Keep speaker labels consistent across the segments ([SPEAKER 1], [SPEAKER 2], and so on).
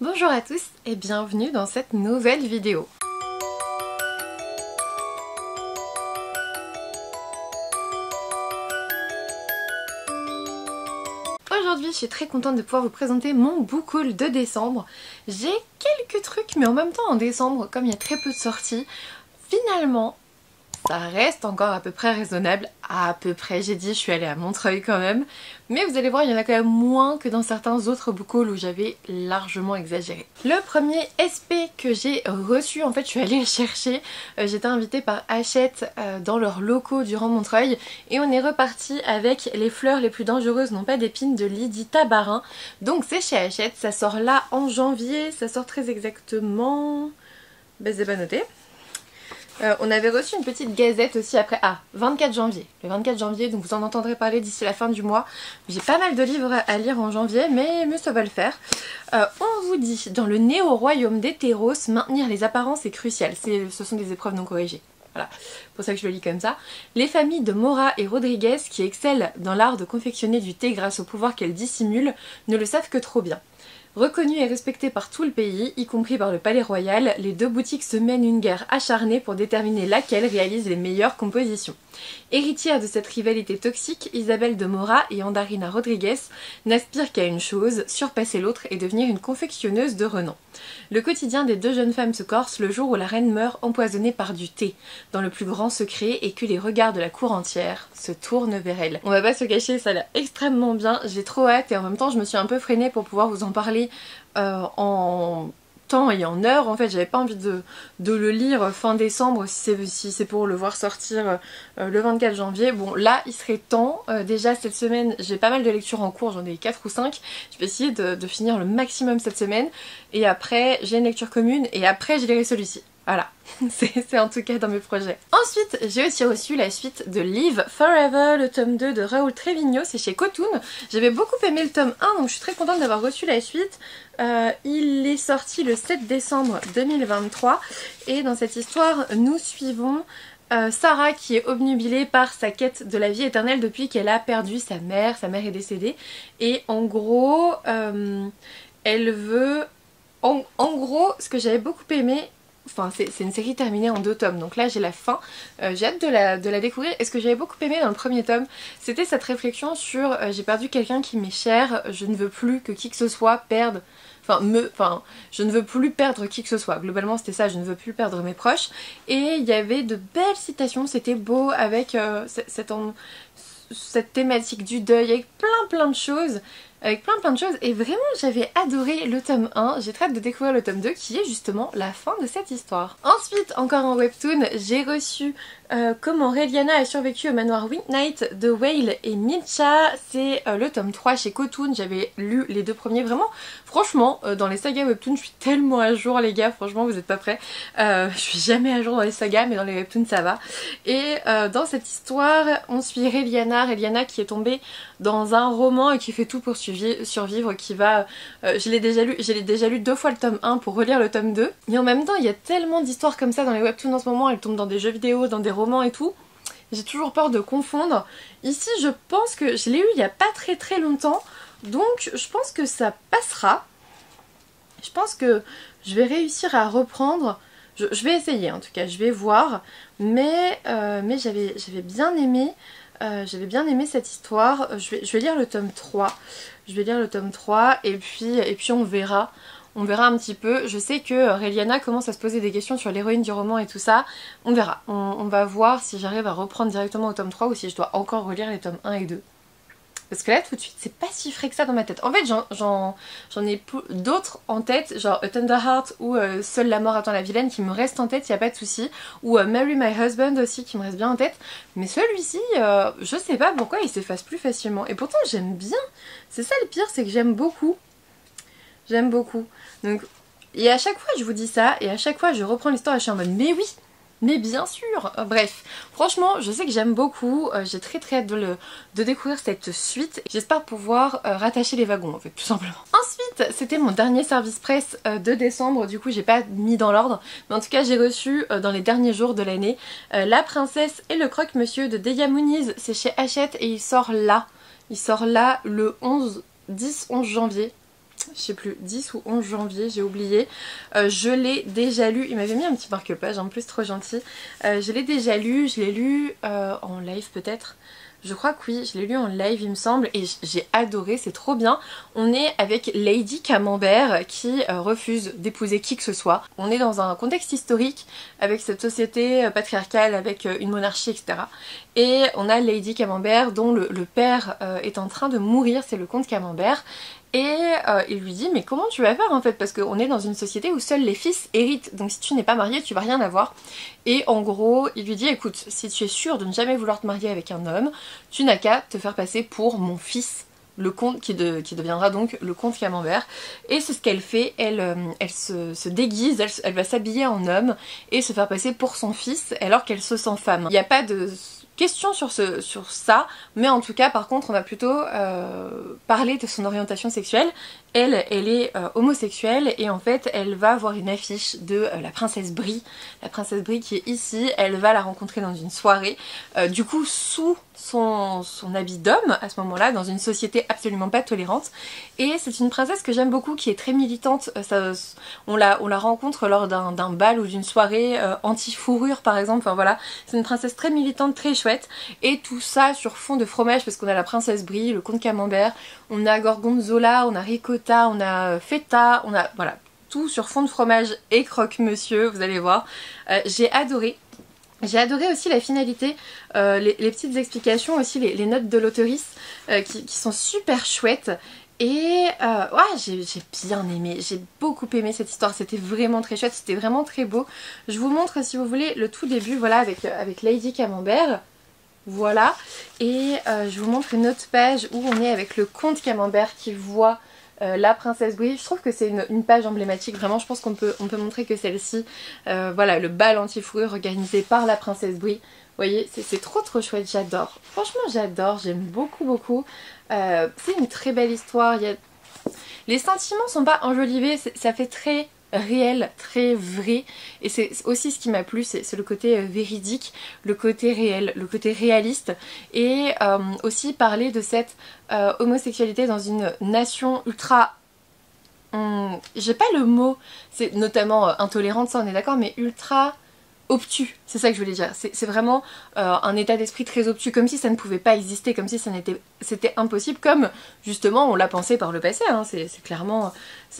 [SPEAKER 1] Bonjour à tous et bienvenue dans cette nouvelle vidéo. Aujourd'hui, je suis très contente de pouvoir vous présenter mon book haul de décembre. J'ai quelques trucs, mais en même temps en décembre, comme il y a très peu de sorties, finalement, ça reste encore à peu près raisonnable. À peu près, j'ai dit, je suis allée à Montreuil quand même. Mais vous allez voir, il y en a quand même moins que dans certains autres book hauls où j'avais largement exagéré. Le premier SP que j'ai reçu, en fait, je suis allée le chercher. J'étais invitée par Hachette dans leurs locaux durant Montreuil. Et on est reparti avec Les fleurs les plus dangereuses n'ont pas d'épines de Lydie Tabarin. Donc c'est chez Hachette, ça sort là en janvier. Ça sort très exactement... Ben c'est pas noté. On avait reçu une petite gazette aussi après, 24 janvier. Le 24 janvier, donc vous en entendrez parler d'ici la fin du mois. J'ai pas mal de livres à lire en janvier, mais ça va le faire. On vous dit, dans le néo-royaume d'Hétéros, maintenir les apparences est crucial. Ce sont des épreuves non corrigées. Voilà, c'est pour ça que je le lis comme ça. Les familles de Mora et Rodriguez, qui excellent dans l'art de confectionner du thé grâce au pouvoir qu'elles dissimulent, ne le savent que trop bien. Reconnus et respectés par tout le pays, y compris par le palais royal, les deux boutiques se mènent une guerre acharnée pour déterminer laquelle réalise les meilleures compositions. Héritières de cette rivalité toxique, Isabelle de Mora et Andarina Rodriguez n'aspirent qu'à une chose, surpasser l'autre et devenir une confectionneuse de renom. Le quotidien des deux jeunes femmes se corse le jour où la reine meurt empoisonnée par du thé, dans le plus grand secret, et que les regards de la cour entière se tournent vers elle. On va pas se cacher, ça a l'air extrêmement bien, j'ai trop hâte et en même temps je me suis un peu freinée pour pouvoir vous en parler en temps et en heure. En fait j'avais pas envie de le lire fin décembre si c'est pour le voir sortir le 24 janvier. Bon là il serait temps, déjà cette semaine j'ai pas mal de lectures en cours, j'en ai 4 ou 5, je vais essayer de finir le maximum cette semaine et après j'ai une lecture commune et après je lirai celui-ci. Voilà, c'est en tout cas dans mes projets. Ensuite, j'ai aussi reçu la suite de Live Forever, le tome 2 de Raoul Trevino, c'est chez Cotoon. J'avais beaucoup aimé le tome 1, donc je suis très contente d'avoir reçu la suite. Il est sorti le 7 décembre 2023, et dans cette histoire, nous suivons Sarah qui est obnubilée par sa quête de la vie éternelle depuis qu'elle a perdu sa mère est décédée, et en gros, elle veut... En gros, ce que j'avais beaucoup aimé... Enfin, c'est une série terminée en 2 tomes, donc là j'ai la fin, j'ai hâte de la découvrir. Et ce que j'avais beaucoup aimé dans le premier tome, c'était cette réflexion sur j'ai perdu quelqu'un qui m'est cher, je ne veux plus que qui que ce soit perde, je ne veux plus perdre qui que ce soit. Globalement c'était ça, je ne veux plus perdre mes proches. Et il y avait de belles citations, c'était beau avec cette thématique du deuil, avec plein de choses. Et vraiment j'avais adoré le tome 1, j'ai très hâte de découvrir le tome 2 qui est justement la fin de cette histoire. Ensuite, encore en webtoon, j'ai reçu Comment Reliana a survécu au manoir Weeknight de Whale et Milcha. C'est le tome 3 chez Cotoon, j'avais lu les 2 premiers. Vraiment, franchement, dans les sagas webtoon, je suis tellement à jour les gars, franchement vous êtes pas prêts. Je suis jamais à jour dans les sagas, mais dans les webtoons ça va. Et dans cette histoire, on suit Reliana qui est tombée dans un roman et qui fait tout pour survivre, qui va... je l'ai déjà lu 2 fois le tome 1 pour relire le tome 2. Et en même temps, il y a tellement d'histoires comme ça dans les webtoons en ce moment, elles tombent dans des jeux vidéo, dans des romans et tout. J'ai toujours peur de confondre. Ici, je pense que je l'ai eu il y a pas très longtemps, donc je pense que ça passera. Je pense que je vais réussir à reprendre... Je vais essayer en tout cas, je vais voir. Mais j'avais bien aimé... j'avais bien aimé cette histoire. Je vais lire le tome 3. Je vais lire le tome 3 et puis on verra. On verra un petit peu. Je sais que Reliana commence à se poser des questions sur l'héroïne du roman et tout ça. On verra. On va voir si j'arrive à reprendre directement au tome 3 ou si je dois encore relire les tomes 1 et 2. Parce que là tout de suite c'est pas si frais que ça dans ma tête. En fait j'en ai d'autres en tête, genre A Tender Heart ou Seule la mort attend la vilaine qui me restent en tête, y a pas de souci. Ou Marry My Husband aussi qui me reste bien en tête. Mais celui-ci, je sais pas pourquoi il s'efface plus facilement. Et pourtant j'aime bien. C'est ça le pire, c'est que j'aime beaucoup. J'aime beaucoup. Donc, et à chaque fois je vous dis ça, et à chaque fois je reprends l'histoire et je suis en mode mais oui, mais bien sûr. Bref, franchement je sais que j'aime beaucoup, j'ai très hâte de découvrir cette suite. J'espère pouvoir rattacher les wagons en fait, tout simplement. Ensuite c'était mon dernier service presse de décembre, du coup j'ai pas mis dans l'ordre, mais en tout cas j'ai reçu dans les derniers jours de l'année La princesse et le croque-monsieur de Deya Muniz. C'est chez Hachette et il sort là le 10-11 janvier. je sais plus, 10 ou 11 janvier, j'ai oublié. Je l'ai déjà lu, il m'avait mis un petit marque-page en plus, trop gentil. Je l'ai déjà lu, je l'ai lu en live peut-être. Je crois que oui, je l'ai lu en live il me semble et j'ai adoré, c'est trop bien. On est avec Lady Camembert qui refuse d'épouser qui que ce soit. On est dans un contexte historique avec cette société patriarcale, avec une monarchie, etc. Et on a Lady Camembert dont le père est en train de mourir, c'est le comte Camembert. Et il lui dit mais comment tu vas faire en fait, parce qu'on est dans une société où seuls les fils héritent, donc si tu n'es pas marié tu vas rien avoir. Et en gros il lui dit écoute, si tu es sûre de ne jamais vouloir te marier avec un homme, tu n'as qu'à te faire passer pour mon fils, le comte qui deviendra donc le comte Camembert. Et c'est ce qu'elle fait, elle se déguise, elle va s'habiller en homme et se faire passer pour son fils alors qu'elle se sent femme. Il n'y a pas de question sur ça, mais en tout cas par contre on va plutôt parler de son orientation sexuelle. Elle est homosexuelle et en fait elle va voir une affiche de la princesse Brie. La princesse Brie qui est ici, elle va la rencontrer dans une soirée, du coup sous son habit d'homme à ce moment-là, dans une société absolument pas tolérante. Et c'est une princesse que j'aime beaucoup, qui est très militante. On la rencontre lors d'un bal ou d'une soirée anti-fourrure par exemple, enfin voilà. C'est une princesse très militante, très chouette. Et tout ça sur fond de fromage parce qu'on a la princesse Brie, le comte Camembert, on a Gorgonzola, on a ricotta, on a feta, on a voilà, tout sur fond de fromage et croque-monsieur, vous allez voir. J'ai adoré. J'ai adoré aussi la finalité, les petites explications, aussi les notes de l'auteurice qui sont super chouettes. Et ouais, j'ai bien aimé, j'ai beaucoup aimé cette histoire, c'était vraiment très chouette, c'était vraiment très beau. Je vous montre si vous voulez le tout début, voilà, avec Lady Camembert. Voilà, et je vous montre une autre page où on est avec le comte Camembert qui voit la princesse Brie. Je trouve que c'est une page emblématique, vraiment je pense qu'on peut montrer que celle-ci, voilà, le bal anti-fourrure organisé par la princesse Brie. Vous voyez, c'est trop chouette, j'adore. Franchement j'adore, j'aime beaucoup. C'est une très belle histoire, les sentiments sont pas enjolivés, ça fait très réel, très vrai, et c'est aussi ce qui m'a plu, c'est le côté véridique, le côté réel, le côté réaliste, et aussi parler de cette homosexualité dans une nation ultra... j'ai pas le mot, c'est notamment intolérante, ça on est d'accord, mais ultra... obtus, c'est ça que je voulais dire, c'est vraiment un état d'esprit très obtus, comme si ça ne pouvait pas exister, comme si c'était impossible, comme justement on l'a pensé par le passé, hein. C'est clairement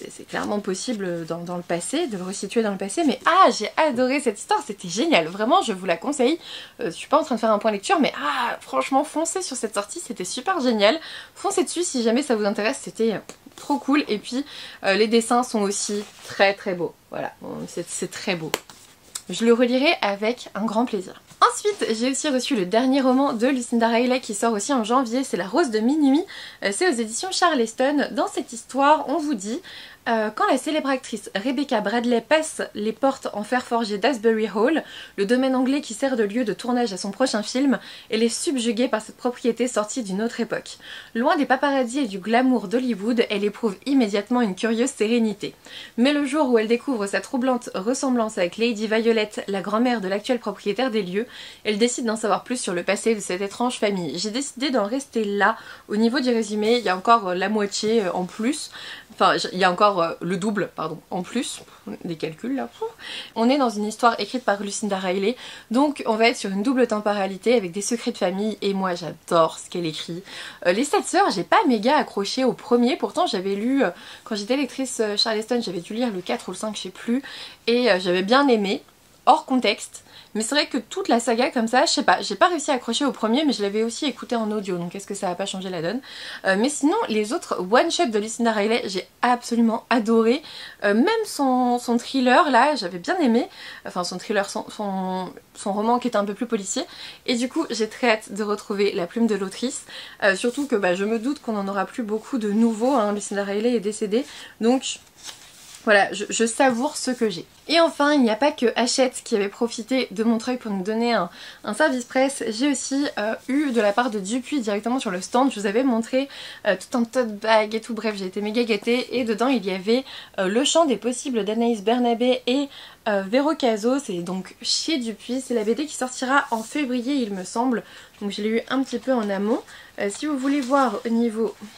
[SPEAKER 1] possible dans le passé, de le resituer dans le passé, mais j'ai adoré cette histoire, c'était génial, vraiment je vous la conseille. Je suis pas en train de faire un point lecture, mais franchement foncez sur cette sortie, c'était super génial, foncez dessus si jamais ça vous intéresse, c'était trop cool. Et puis les dessins sont aussi très beaux, voilà, c'est très beau. Je le relirai avec un grand plaisir. Ensuite, j'ai aussi reçu le dernier roman de Lucinda Riley qui sort aussi en janvier, c'est La Rose de Minuit. C'est aux éditions Charleston. Dans cette histoire, on vous dit... quand la célèbre actrice Rebecca Bradley passe les portes en fer forgé d'Asbury Hall, le domaine anglais qui sert de lieu de tournage à son prochain film, elle est subjuguée par cette propriété sortie d'une autre époque. Loin des paparazzis et du glamour d'Hollywood, elle éprouve immédiatement une curieuse sérénité. Mais le jour où elle découvre sa troublante ressemblance avec Lady Violet, la grand-mère de l'actuel propriétaire des lieux, elle décide d'en savoir plus sur le passé de cette étrange famille. J'ai décidé d'en rester là. Au niveau du résumé, il y a encore la moitié en plus. Enfin, il y a encore le double, pardon, en plus, des calculs là. On est dans une histoire écrite par Lucinda Riley, donc on va être sur une double temporalité avec des secrets de famille, et moi j'adore ce qu'elle écrit. Les 7 sœurs, j'ai pas méga accroché au premier, pourtant j'avais lu, quand j'étais lectrice Charleston, j'avais dû lire le 4 ou le 5, je sais plus, et j'avais bien aimé, hors contexte. Mais c'est vrai que toute la saga comme ça, je sais pas, j'ai pas réussi à accrocher au premier, mais je l'avais aussi écouté en audio, donc est-ce que ça va pas changer la donne? Mais sinon, les autres one-shot de Lucinda Riley, j'ai absolument adoré. Même son thriller, là, j'avais bien aimé. Enfin, son thriller, son roman qui était un peu plus policier. Et du coup, j'ai très hâte de retrouver la plume de l'autrice. Surtout que je me doute qu'on en aura plus beaucoup de nouveaux, hein. Lucinda Riley est décédée, donc... Voilà, je savoure ce que j'ai. Et enfin, il n'y a pas que Hachette qui avait profité de Montreuil pour nous donner un service presse. J'ai aussi eu de la part de Dupuis directement sur le stand. Je vous avais montré tout un tote bag et tout. Bref, j'ai été méga gâtée. Et dedans, il y avait Le Champ des possibles d'Anaïs Bernabé et Véro Caso. C'est donc chez Dupuis. C'est la BD qui sortira en février, il me semble. Donc je l'ai eu un petit peu en amont. Si vous voulez voir au niveau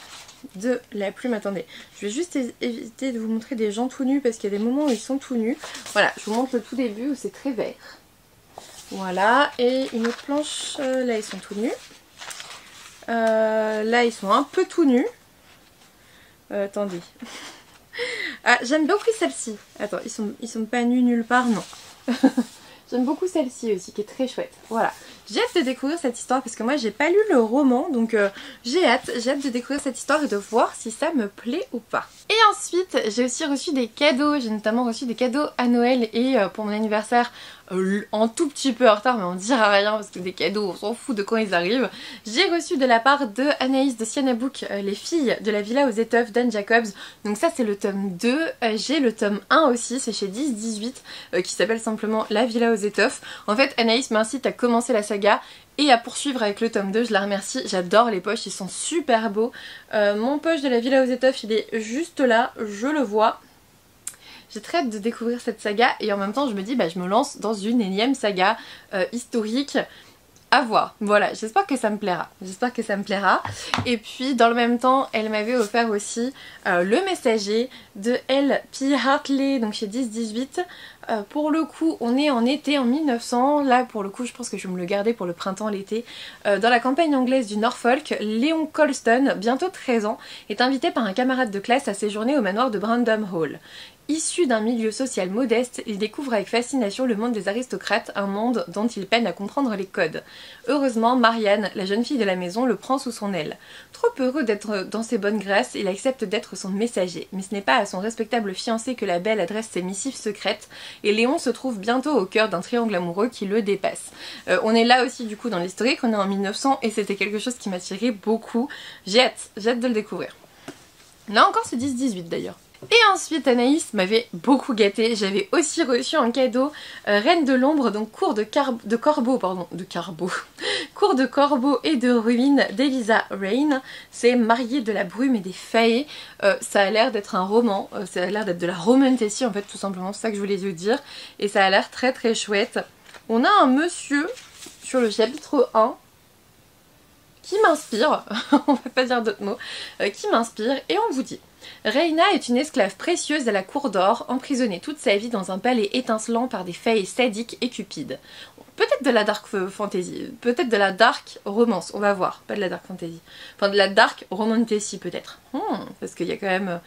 [SPEAKER 1] de la plume. Attendez, je vais juste éviter de vous montrer des gens tout nus parce qu'il y a des moments où ils sont tout nus. Voilà, je vous montre le tout début où c'est très vert. Voilà, et une autre planche, là ils sont tout nus. Là ils sont un peu tout nus. Attendez. Ah, j'aime beaucoup celle-ci. Attends, ils sont pas nus nulle part, non. J'aime beaucoup celle-ci aussi qui est très chouette. Voilà, j'ai hâte de découvrir cette histoire parce que moi j'ai pas lu le roman, donc j'ai hâte de découvrir cette histoire et de voir si ça me plaît ou pas. Et ensuite j'ai aussi reçu des cadeaux, j'ai notamment reçu des cadeaux à Noël et pour mon anniversaire un tout petit peu en retard, mais on dira rien parce que des cadeaux on s'en fout de quand ils arrivent. J'ai reçu de la part de Anaïs de Sienna Book les filles de la villa aux étoffes d'Anne Jacobs, donc ça c'est le tome 2, j'ai le tome 1 aussi, c'est chez 10-18 qui s'appelle simplement La villa aux étoffes. En fait Anaïs m'incite à commencer la saga et à poursuivre avec le tome 2, je la remercie, j'adore les poches, ils sont super beaux. Mon poche de la villa aux étoffes il est juste là, je le vois. J'ai très hâte de découvrir cette saga et en même temps je me dis bah je me lance dans une énième saga historique. À voir, voilà, j'espère que ça me plaira, et puis dans le même temps elle m'avait offert aussi Le Messager de L.P. Hartley, donc chez 10-18. Pour le coup on est en été en 1900, là pour le coup je pense que je vais me le garder pour le printemps, l'été. Dans la campagne anglaise du Norfolk, Léon Colston, bientôt 13 ans, est invité par un camarade de classe à séjourner au manoir de Brandon Hall. Issu d'un milieu social modeste, il découvre avec fascination le monde des aristocrates, un monde dont il peine à comprendre les codes. Heureusement, Marianne, la jeune fille de la maison, le prend sous son aile. Trop heureux d'être dans ses bonnes grâces, il accepte d'être son messager. Mais ce n'est pas à son respectable fiancé que la belle adresse ses missives secrètes, et Léon se trouve bientôt au cœur d'un triangle amoureux qui le dépasse. On est là aussi du coup dans l'historique, on est en 1900 et c'était quelque chose qui m'attirait beaucoup. J'ai hâte de le découvrir. Là encore c'est 10-18 d'ailleurs. Et ensuite Anaïs m'avait beaucoup gâtée, j'avais aussi reçu en cadeau Reine de l'ombre, donc cours de corbeau cours de corbeau et de ruines d'Eliza Rain. C'est Mariée de la brume et des faées. Ça a l'air d'être un roman, ça a l'air d'être de la romantasy en fait tout simplement, c'est ça que je voulais vous dire. Et ça a l'air très très chouette. On a un monsieur sur le chapitre 1 qui m'inspire, on va pas dire d'autres mots, qui m'inspire et on vous dit: Reina est une esclave précieuse à la cour d'or, emprisonnée toute sa vie dans un palais étincelant par des failles sadiques et cupides. Peut-être de la dark fantasy, peut-être de la dark romance, on va voir, pas de la dark fantasy. Enfin de la dark romantasy peut-être, parce qu'il y a quand même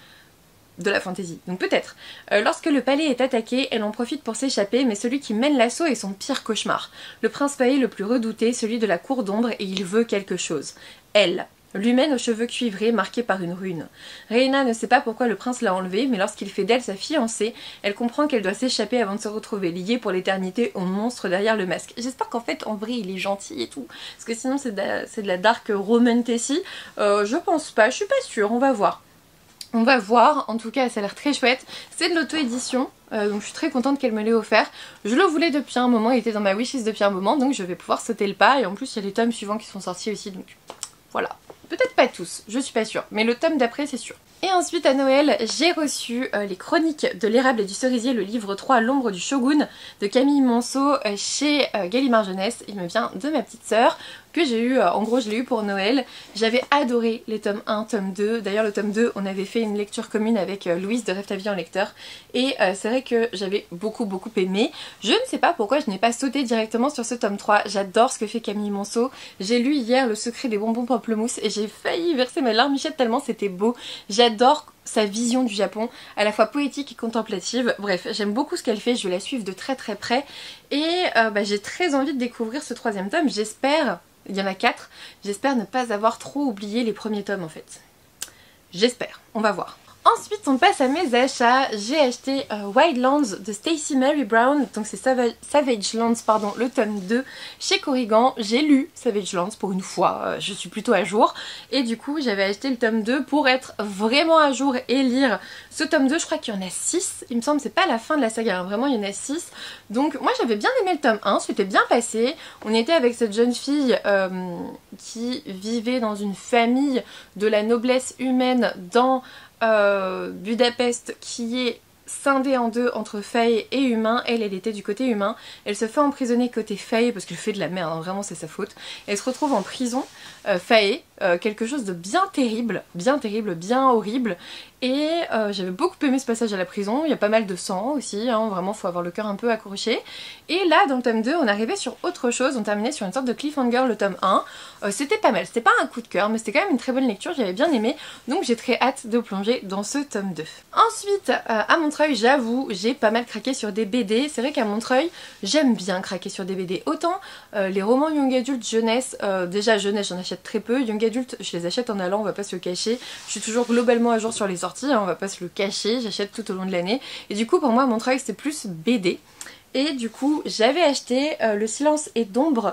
[SPEAKER 1] de la fantasy, donc peut-être. Lorsque le palais est attaqué, elle en profite pour s'échapper, mais celui qui mène l'assaut est son pire cauchemar. Le prince faillé le plus redouté, celui de la cour d'ombre, et il veut quelque chose. Elle. L'humaine aux cheveux cuivrés marqués par une rune. Reina ne sait pas pourquoi le prince l'a enlevée, mais lorsqu'il fait d'elle sa fiancée, elle comprend qu'elle doit s'échapper avant de se retrouver liée pour l'éternité au monstre derrière le masque. J'espère qu'en fait en vrai il est gentil et tout, parce que sinon c'est de la dark romantasy. Je pense pas, je suis pas sûre, on va voir. On va voir, en tout cas ça a l'air très chouette. C'est de l'auto-édition, donc je suis très contente qu'elle me l'ait offert. Je le voulais depuis un moment, il était dans ma wishlist depuis un moment, donc je vais pouvoir sauter le pas. Et en plus il y a les tomes suivants qui sont sortis aussi, donc voilà. Peut-être pas tous, je suis pas sûre, mais le tome d'après c'est sûr. Et ensuite à Noël, j'ai reçu les chroniques de l'érable et du cerisier, le livre 3, L'ombre du shogun, de Camille Monceau chez Gallimard Jeunesse. Il me vient de ma petite sœur, que j'ai eu, en gros je l'ai eu pour Noël. J'avais adoré les tomes 1, tome 2. D'ailleurs le tome 2, on avait fait une lecture commune avec Louise de Rêve ta vie en lecteur. Et c'est vrai que j'avais beaucoup aimé. Je ne sais pas pourquoi je n'ai pas sauté directement sur ce tome 3. J'adore ce que fait Camille Monceau. J'ai lu hier Le secret des bonbons pamplemousse et j'ai failli verser mes larmichettes tellement c'était beau. J'adore sa vision du Japon, à la fois poétique et contemplative. Bref, j'aime beaucoup ce qu'elle fait, je vais la suivre de très près. Et j'ai très envie de découvrir ce troisième tome, j'espère, il y en a 4, j'espère ne pas avoir trop oublié les premiers tomes en fait. J'espère, on va voir. Ensuite on passe à mes achats, j'ai acheté Wildlands de Stacey Mary Brown, donc c'est Savage Lands, pardon, le tome 2 chez Corrigan. J'ai lu Savage Lands pour une fois, je suis plutôt à jour, et du coup j'avais acheté le tome 2 pour être vraiment à jour et lire ce tome 2, je crois qu'il y en a 6, il me semble, c'est pas la fin de la saga, hein, vraiment il y en a 6, donc moi j'avais bien aimé le tome 1, c'était bien passé, on était avec cette jeune fille qui vivait dans une famille de la noblesse humaine dans Budapest, qui est scindée en deux entre fae et humain. Elle était du côté humain, elle se fait emprisonner côté fae parce qu'elle fait de la merde, hein, vraiment c'est sa faute. Elle se retrouve en prison fae quelque chose de bien terrible, bien horrible. Et j'avais beaucoup aimé ce passage à la prison, il y a pas mal de sang aussi, hein, vraiment faut avoir le cœur un peu accroché. Et là dans le tome 2 on arrivait sur autre chose, on terminait sur une sorte de cliffhanger le tome 1. C'était pas mal, c'était pas un coup de cœur mais c'était quand même une très bonne lecture, j'avais bien aimé, donc j'ai très hâte de plonger dans ce tome 2. Ensuite à Montreuil, j'avoue, j'ai pas mal craqué sur des BD, c'est vrai qu'à Montreuil j'aime bien craquer sur des BD, autant les romans young adult jeunesse, déjà jeunesse j'en achète très peu, young adult je les achète en allant, on va pas se le cacher, je suis toujours globalement à jour sur les sorties, hein, on va pas se le cacher, j'achète tout au long de l'année, et du coup pour moi Montreuil c'était plus BD. Et du coup j'avais acheté Le silence et d'ombre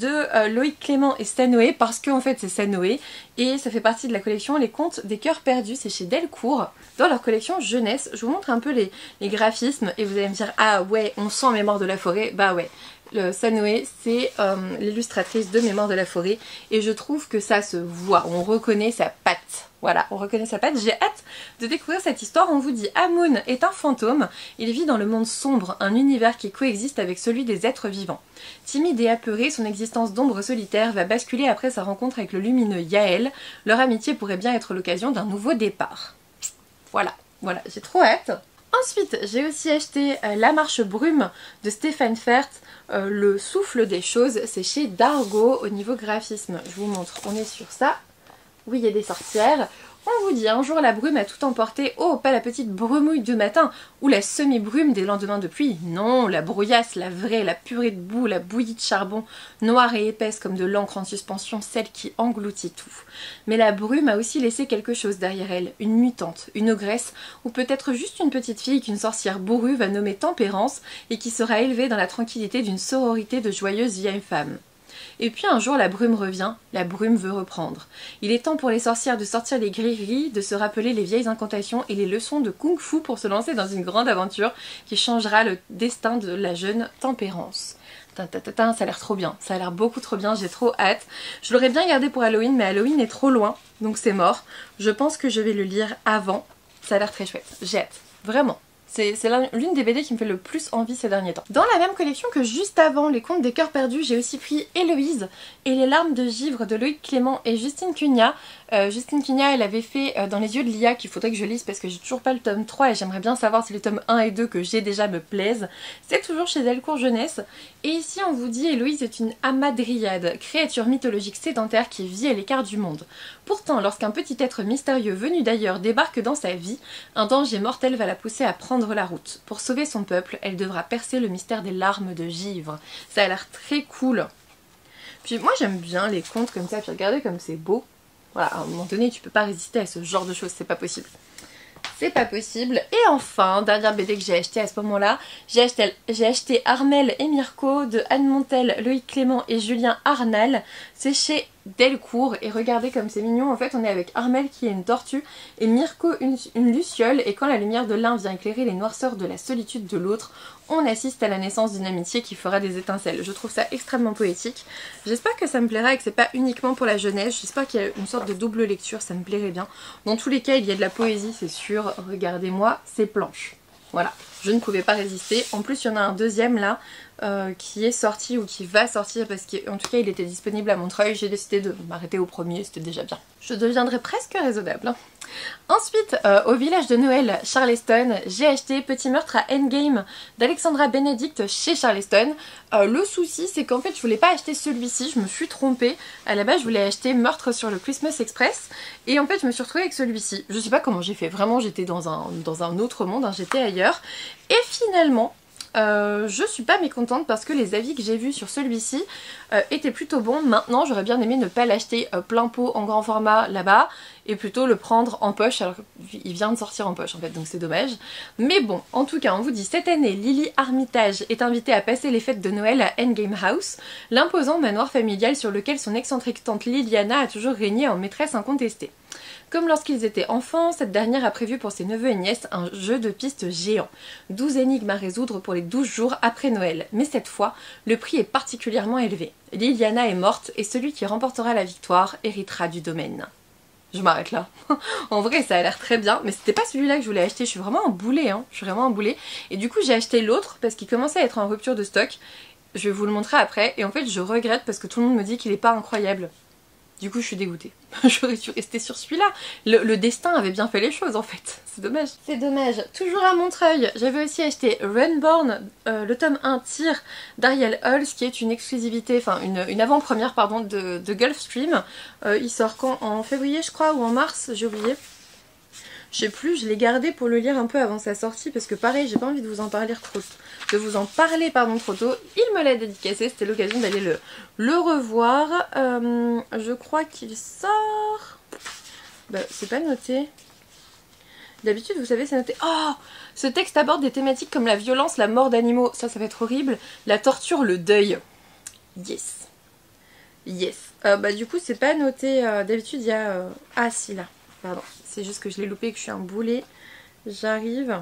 [SPEAKER 1] de Loïc Clément et Stanoé, parce que en fait c'est Stanoé, et ça fait partie de la collection Les Contes des Cœurs Perdus, c'est chez Delcourt, dans leur collection jeunesse. Je vous montre un peu les graphismes et vous allez me dire ah ouais on sent Mémoire de la forêt, bah ouais. Le Stanoé c'est l'illustratrice de Mémoire de la forêt et je trouve que ça se voit, on reconnaît sa patte. Voilà, on reconnaît sa patte. J'ai hâte de découvrir cette histoire. On vous dit Amun est un fantôme, il vit dans le monde sombre, un univers qui coexiste avec celui des êtres vivants. Timide et apeuré, son existence d'ombre solitaire va basculer après sa rencontre avec le lumineux Yael. Leur amitié pourrait bien être l'occasion d'un nouveau départ. Voilà, j'ai trop hâte. Ensuite, j'ai aussi acheté La Marche Brume de Stéphane Fert, Le souffle des choses, c'est chez Dargaud au niveau graphisme. Je vous montre, on est sur ça. Oui, il y a des sorcières. On vous dit un jour la brume a tout emporté. Oh, pas la petite brumouille de matin ou la semi-brume des lendemains de pluie. Non, la brouillasse, la vraie, la purée de boue, la bouillie de charbon, noire et épaisse comme de l'encre en suspension, celle qui engloutit tout. Mais la brume a aussi laissé quelque chose derrière elle, une mutante, une ogresse, ou peut-être juste une petite fille qu'une sorcière bourrue va nommer Tempérance et qui sera élevée dans la tranquillité d'une sororité de joyeuses vieilles femmes. Et puis un jour la brume revient, la brume veut reprendre. Il est temps pour les sorcières de sortir les grilleries, de se rappeler les vieilles incantations et les leçons de kung-fu pour se lancer dans une grande aventure qui changera le destin de la jeune Tempérance. Ça a l'air trop bien, ça a l'air beaucoup trop bien, j'ai trop hâte. Je l'aurais bien gardé pour Halloween mais Halloween est trop loin, donc c'est mort. Je pense que je vais le lire avant, ça a l'air très chouette, j'ai hâte, vraiment. C'est l'une des BD qui me fait le plus envie ces derniers temps. Dans la même collection que juste avant Les Contes des Cœurs Perdus, j'ai aussi pris Héloïse et les larmes de givre de Loïc Clément et Justine Cugna. Justine Cugna, elle avait fait Dans les yeux de Lia, qu'il faudrait que je lise parce que j'ai toujours pas le tome 3 et j'aimerais bien savoir si les tomes 1 et 2 que j'ai déjà me plaisent. C'est toujours chez Delcourt Jeunesse. Et ici on vous dit Héloïse est une hamadryade, créature mythologique sédentaire qui vit à l'écart du monde. Pourtant, lorsqu'un petit être mystérieux venu d'ailleurs débarque dans sa vie, un danger mortel va la pousser à prendre la route. Pour sauver son peuple, elle devra percer le mystère des larmes de givre. Ça a l'air très cool. Puis moi j'aime bien les contes comme ça, puis regardez comme c'est beau. Voilà, à un moment donné tu peux pas résister à ce genre de choses, c'est pas possible. C'est pas possible. Et enfin, dernière BD que j'ai acheté à ce moment-là, j'ai acheté Armel et Mirko de Anne Montel, Loïc Clément et Julien Arnal. C'est chez Delcourt et regardez comme c'est mignon. En fait on est avec Armel qui est une tortue et Mirko une luciole, et quand la lumière de l'un vient éclairer les noirceurs de la solitude de l'autre, on assiste à la naissance d'une amitié qui fera des étincelles. Je trouve ça extrêmement poétique. J'espère que ça me plaira et que c'est pas uniquement pour la jeunesse. J'espère qu'il y a une sorte de double lecture, ça me plairait bien. Dans tous les cas il y a de la poésie c'est sûr. Regardez-moi ces planches. Voilà, je ne pouvais pas résister. En plus il y en a un deuxième là qui est sorti ou qui va sortir parce qu'en tout cas il était disponible à Montreuil. J'ai décidé de m'arrêter au premier, c'était déjà bien. Je deviendrai presque raisonnable. Ensuite, au village de Noël, Charleston, j'ai acheté Petit meurtre à Endgame d'Alexandra Benedict chez Charleston. Le souci, c'est qu'en fait, je voulais pas acheter celui-ci, je me suis trompée. À la base, je voulais acheter Meurtre sur le Christmas Express. Et en fait, je me suis retrouvée avec celui-ci. Je sais pas comment j'ai fait, vraiment, j'étais dans un autre monde, hein, j'étais ailleurs. Et finalement, je suis pas mécontente parce que les avis que j'ai vus sur celui-ci étaient plutôt bons. Maintenant j'aurais bien aimé ne pas l'acheter plein pot en grand format là-bas et plutôt le prendre en poche, alors qu'il vient de sortir en poche en fait, donc c'est dommage. Mais bon, en tout cas on vous dit cette année Lily Armitage est invitée à passer les fêtes de Noël à Endgame House, l'imposant manoir familial sur lequel son excentrique tante Liliana a toujours régné en maîtresse incontestée. Comme lorsqu'ils étaient enfants, cette dernière a prévu pour ses neveux et nièces un jeu de pistes géant. 12 énigmes à résoudre pour les 12 jours après Noël. Mais cette fois, le prix est particulièrement élevé. Liliana est morte et celui qui remportera la victoire héritera du domaine. Je m'arrête là. En vrai ça a l'air très bien, mais c'était pas celui-là que je voulais acheter. Je suis vraiment en boulet, hein. Je suis vraiment en boulet. Et du coup j'ai acheté l'autre parce qu'il commençait à être en rupture de stock. Je vais vous le montrer après. Et en fait je regrette parce que tout le monde me dit qu'il est pas incroyable. Du coup je suis dégoûtée. J'aurais dû rester sur celui-là. Le destin avait bien fait les choses en fait. C'est dommage. C'est dommage. Toujours à Montreuil, j'avais aussi acheté Runborn, le tome 1 tir d'Ariel Holz, qui est une exclusivité, enfin une avant-première pardon de Gulfstream. Il sort quand? En février je crois ou en mars, j'ai oublié. Je sais plus, je l'ai gardé pour le lire un peu avant sa sortie parce que pareil, j'ai pas envie de vous en parler trop tôt. Il me l'a dédicacé, c'était l'occasion d'aller le revoir. Je crois qu'il sort... Bah, c'est pas noté. D'habitude, vous savez, c'est noté. Oh! Ce texte aborde des thématiques comme la violence, la mort d'animaux, ça va être horrible, la torture, le deuil. Yes. Yes. Bah du coup, c'est pas noté. D'habitude, il y a... Ah si, là. Pardon. C'est juste que je l'ai loupé et que je suis un boulet. J'arrive.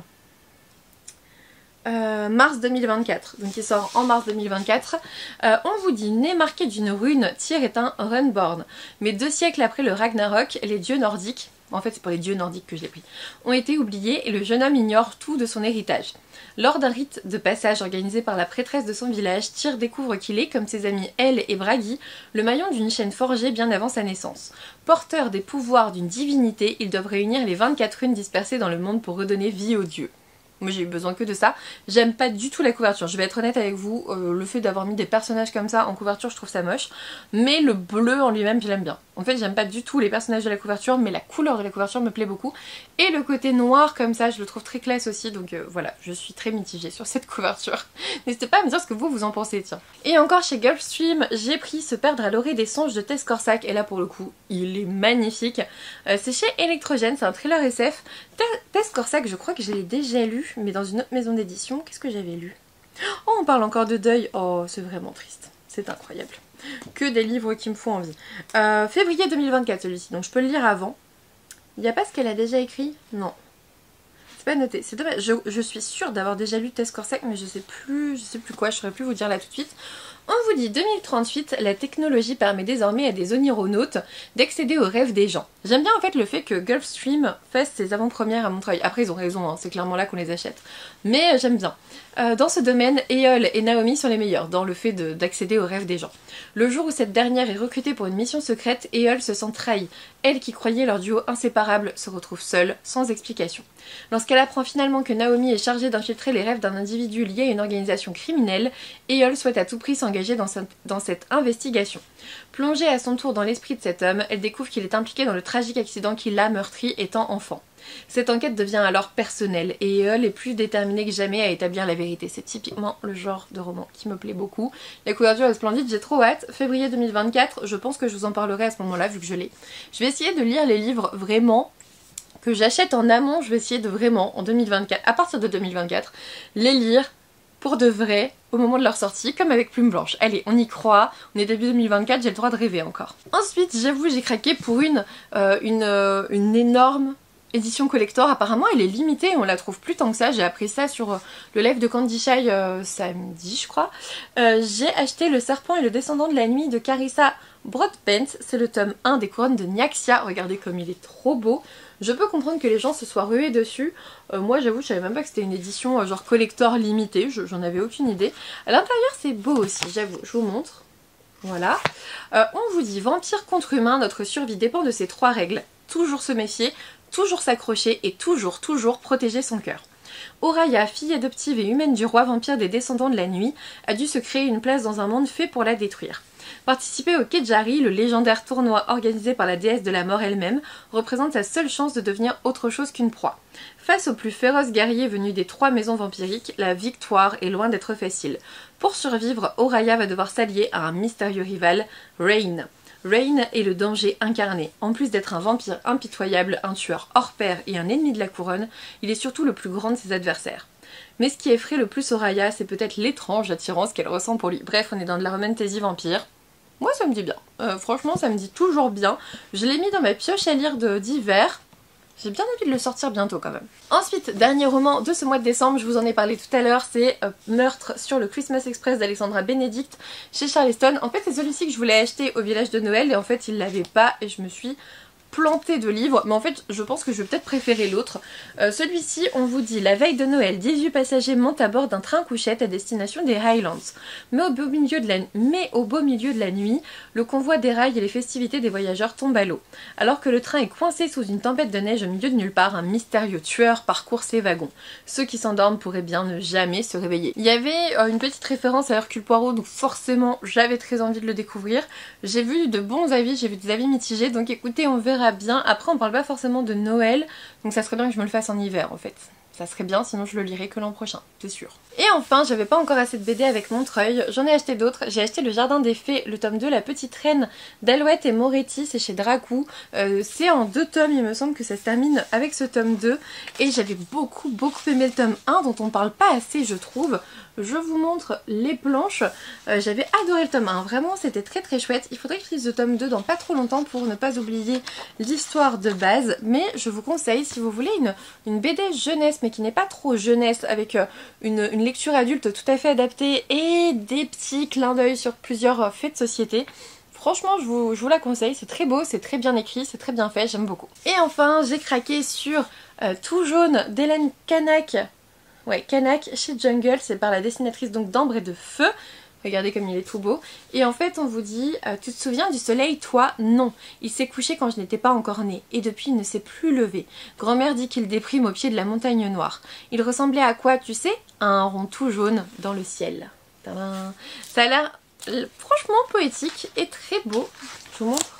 [SPEAKER 1] Mars 2024. Donc il sort en mars 2024. On vous dit, né marqué d'une rune, Tyr est un Runborn. Mais 2 siècles après le Ragnarok, les dieux nordiques, en fait c'est pour les dieux nordiques que je l'ai pris, ont été oubliés et le jeune homme ignore tout de son héritage. Lors d'un rite de passage organisé par la prêtresse de son village, Tyr découvre qu'il est, comme ses amis Elle et Bragi, le maillon d'une chaîne forgée bien avant sa naissance. Porteur des pouvoirs d'une divinité, ils doivent réunir les 24 runes dispersées dans le monde pour redonner vie aux dieux. Moi j'ai eu besoin que de ça. J'aime pas du tout la couverture, je vais être honnête avec vous, le fait d'avoir mis des personnages comme ça en couverture je trouve ça moche. Mais le bleu en lui-même je l'aime bien. En fait j'aime pas du tout les personnages de la couverture, mais la couleur de la couverture me plaît beaucoup. Et le côté noir comme ça je le trouve très classe aussi, donc voilà, je suis très mitigée sur cette couverture. N'hésitez pas à me dire ce que vous en pensez, tiens. Et encore chez Gulfstream, j'ai pris Se perdre à l'orée des songes de Tess Corsac, et là pour le coup il est magnifique. C'est chez Electrogène, c'est un thriller SF. Tess Corsac, je crois que je l'ai déjà lu, mais dans une autre maison d'édition. Qu'est-ce que j'avais lu? Oh, on parle encore de deuil. Oh, c'est vraiment triste. C'est incroyable. Que des livres qui me font envie. Février 2024 celui-ci, donc je peux le lire avant. Il n'y a pas ce qu'elle a déjà écrit? Non. C'est pas noté. C'est dommage. Je suis sûre d'avoir déjà lu Tess Corsac, mais je sais plus quoi. Je saurais plus vous dire là tout de suite. On vous dit 2038, la technologie permet désormais à des onironautes d'accéder aux rêves des gens. J'aime bien en fait le fait que Gulfstream fasse ses avant-premières à Montreuil. Après ils ont raison, hein, c'est clairement là qu'on les achète. Mais j'aime bien. Dans ce domaine, Eol et Naomi sont les meilleurs dans le fait d'accéder aux rêves des gens. Le jour où cette dernière est recrutée pour une mission secrète, Eol se sent trahie. Elle qui croyait leur duo inséparable se retrouve seule, sans explication. Lorsqu'elle apprend finalement que Naomi est chargée d'infiltrer les rêves d'un individu lié à une organisation criminelle, Eol souhaite à tout prix s'engager dans cette investigation. Plongée à son tour dans l'esprit de cet homme, elle découvre qu'il est impliqué dans le tragique accident qui l'a meurtri étant enfant. Cette enquête devient alors personnelle et Eol est plus déterminée que jamais à établir la vérité. C'est typiquement le genre de roman qui me plaît beaucoup. La couverture est splendide, j'ai trop hâte. Février 2024, je pense que je vous en parlerai à ce moment-là vu que je l'ai. Je vais essayer de lire les livres vraiment que j'achète en amont. Je vais essayer de vraiment en 2024, à partir de 2024, les lire pour de vrai au moment de leur sortie, comme avec Plume Blanche. Allez, on y croit, on est début 2024, j'ai le droit de rêver encore. Ensuite, j'avoue, j'ai craqué pour une énorme édition collector. Apparemment, elle est limitée, on la trouve plus tant que ça. J'ai appris ça sur le live de Candy Shy samedi, je crois. J'ai acheté Le Serpent et le Descendant de la Nuit de Carissa Broadbent. C'est le tome 1 des Couronnes de Nyaxia. Regardez comme il est trop beau. Je peux comprendre que les gens se soient rués dessus. Moi j'avoue je savais même pas que c'était une édition genre collector limitée, j'en avais aucune idée. À l'intérieur c'est beau aussi, j'avoue, je vous montre. Voilà. On vous dit vampire contre humain, notre survie dépend de ces 3 règles. Toujours se méfier, toujours s'accrocher et toujours protéger son cœur. Oraya, fille adoptive et humaine du roi vampire des descendants de la nuit, a dû se créer une place dans un monde fait pour la détruire. Participer au Kejari, le légendaire tournoi organisé par la déesse de la mort elle-même, représente sa seule chance de devenir autre chose qu'une proie. Face aux plus féroces guerriers venus des 3 maisons vampiriques, la victoire est loin d'être facile. Pour survivre, Oraya va devoir s'allier à un mystérieux rival, Rain. Rain est le danger incarné. En plus d'être un vampire impitoyable, un tueur hors pair et un ennemi de la couronne, il est surtout le plus grand de ses adversaires. Mais ce qui effraie le plus Oraya, c'est peut-être l'étrange attirance qu'elle ressent pour lui. Bref, on est dans de la romantasy vampire. Moi ça me dit bien, franchement ça me dit toujours bien. Je l'ai mis dans ma pioche à lire d'hiver. J'ai bien envie de le sortir bientôt quand même. Ensuite, dernier roman de ce mois de décembre, je vous en ai parlé tout à l'heure, c'est Meurtre sur le Christmas Express d'Alexandra Benedict chez Charleston. En fait c'est celui-ci que je voulais acheter au village de Noël et en fait il l'avait pas et je me suis planté de livres, mais en fait je pense que je vais peut-être préférer l'autre. Celui-ci, on vous dit: la veille de Noël, 18 passagers montent à bord d'un train couchette à destination des Highlands. Mais au beau milieu de la nuit, le convoi déraille et les festivités des voyageurs tombent à l'eau. Alors que le train est coincé sous une tempête de neige au milieu de nulle part, un mystérieux tueur parcourt ses wagons. Ceux qui s'endorment pourraient bien ne jamais se réveiller. Il y avait une petite référence à Hercule Poirot, donc forcément j'avais très envie de le découvrir. J'ai vu de bons avis, j'ai vu des avis mitigés, donc écoutez, on verra bien. Après on parle pas forcément de Noël, donc ça serait bien que je me le fasse en hiver en fait. Ça serait bien, sinon je le lirai que l'an prochain, c'est sûr. Et enfin, j'avais pas encore assez de BD avec Montreuil, j'en ai acheté d'autres. J'ai acheté Le Jardin des Fées, le tome 2, La Petite Reine d'Alouette et Moretti, c'est chez Dracou. C'est en 2 tomes, il me semble que ça se termine avec ce tome 2. Et j'avais beaucoup aimé le tome 1, dont on parle pas assez je trouve. Je vous montre les planches. J'avais adoré le tome 1, vraiment c'était très chouette. Il faudrait que je lise le tome 2 dans pas trop longtemps pour ne pas oublier l'histoire de base. Mais je vous conseille, si vous voulez une BD jeunesse, mais qui n'est pas trop jeunesse, avec une lecture adulte tout à fait adaptée et des petits clins d'œil sur plusieurs faits de société. Franchement, je vous la conseille, c'est très beau, c'est très bien écrit, c'est très bien fait, j'aime beaucoup. Et enfin, j'ai craqué sur Tout jaune d'Hélène Canac. Ouais, Canac chez Jungle, c'est par la dessinatrice donc d'Ambre et de Feu. Regardez comme il est tout beau. Et en fait, on vous dit, tu te souviens du soleil, toi? Non. Il s'est couché quand je n'étais pas encore née. Et depuis, il ne s'est plus levé. Grand-mère dit qu'il déprime au pied de la montagne noire. Il ressemblait à quoi, tu sais? À un rond tout jaune dans le ciel. Tadam. Ça a l'air franchement poétique et très beau. Je vous montre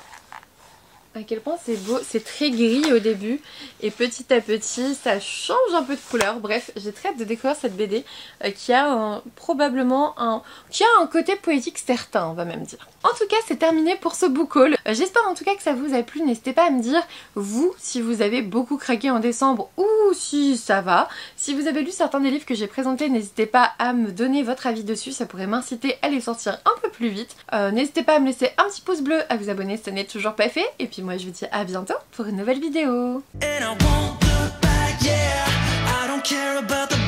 [SPEAKER 1] à quel point c'est beau, c'est très gris au début et petit à petit ça change un peu de couleur. Bref, j'ai très hâte de découvrir cette BD qui a probablement un côté poétique certain, on va même dire. En tout cas, c'est terminé pour ce book haul. J'espère en tout cas que ça vous a plu. N'hésitez pas à me dire, vous, si vous avez beaucoup craqué en décembre ou si ça va. Si vous avez lu certains des livres que j'ai présentés, n'hésitez pas à me donner votre avis dessus, ça pourrait m'inciter à les sortir un peu plus vite. N'hésitez pas à me laisser un petit pouce bleu, à vous abonner si ce n'est toujours pas fait. Et puis moi je vous dis à bientôt pour une nouvelle vidéo.